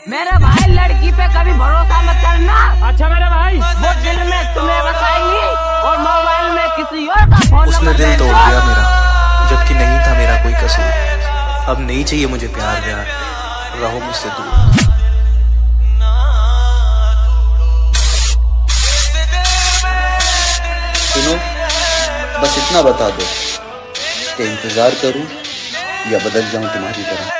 मेरे भाई लड़की पे कभी भरोसा मत करना। अच्छा मेरे भाई, वो दिल में तुम्हें बसाएगी और मोबाइल में किसी और का फोन नंबर। उसने दिल तोड़ दिया मेरा, जबकि नहीं था मेरा कोई कसूर। अब नहीं चाहिए मुझे प्यार व्यार, रहो मुझसे दूर। सुनो, बस इतना बता दो कि इंतजार करूं या बदल जाऊं तुम्हारी तरह।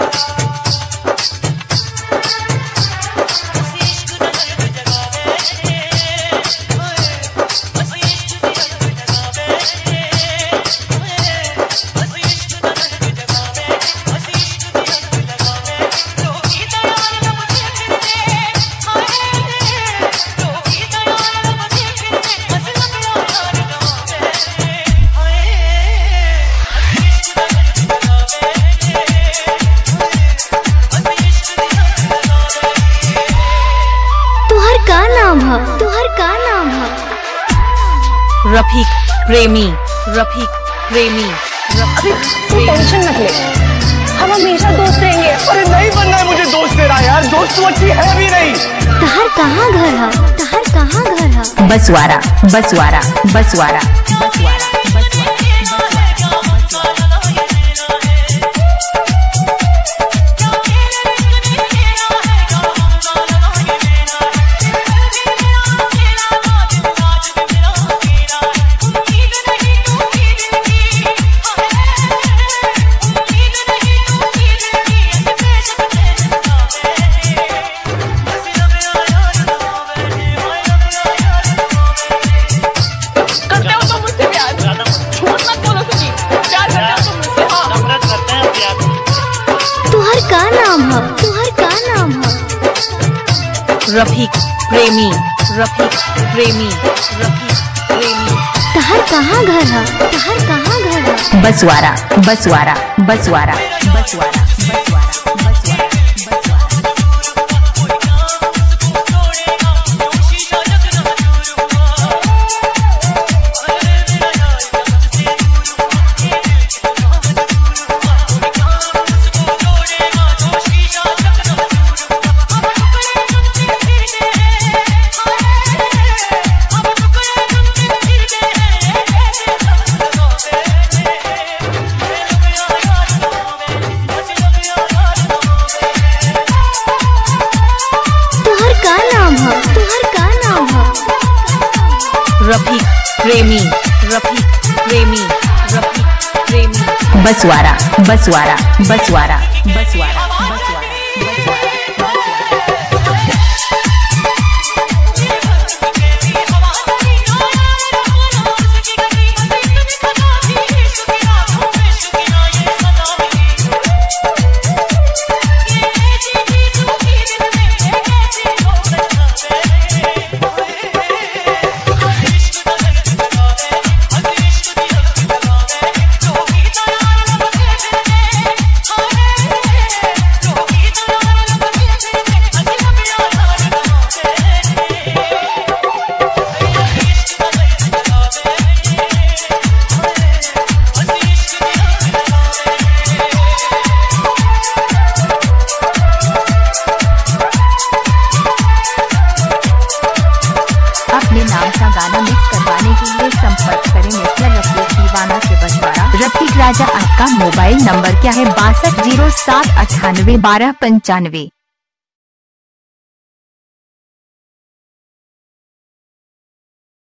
तुहर का नाम है? रफीक प्रेमी, रफीक प्रेमी, रफीक प्रेमी। टेंशन मत ले, हम हमेशा दोस्त रहेंगे। अरे नहीं बनना है मुझे दोस्त तेरा यार, दोस्त तो अच्छी है भी नहीं। तहर कहाँ घर है? तहर कहाँ घर है? बसवारा, बसवारा, बसवारा, बसवारा। तुहर का नाम है? रफीक प्रेमी, रफीक प्रेमी, रफीक प्रेमी। तहर कहाँ घर है? तहर कहाँ घर है? बसवारा, बसवारा, बसवारा, बसवारा, बसवारा, बसवारा। रफीक प्रेमी, रफीक प्रेमी, रफीक प्रेमी। बसवारा, बसवारा, बसवारा, बसवारा, बसवारा। अपने नाम का गाना मिक्स करवाने के लिए संपर्क करें मिस्टर रफीक दीवाना से बसवारा। रफीक राजा। आपका मोबाइल नंबर क्या है? 6207981295।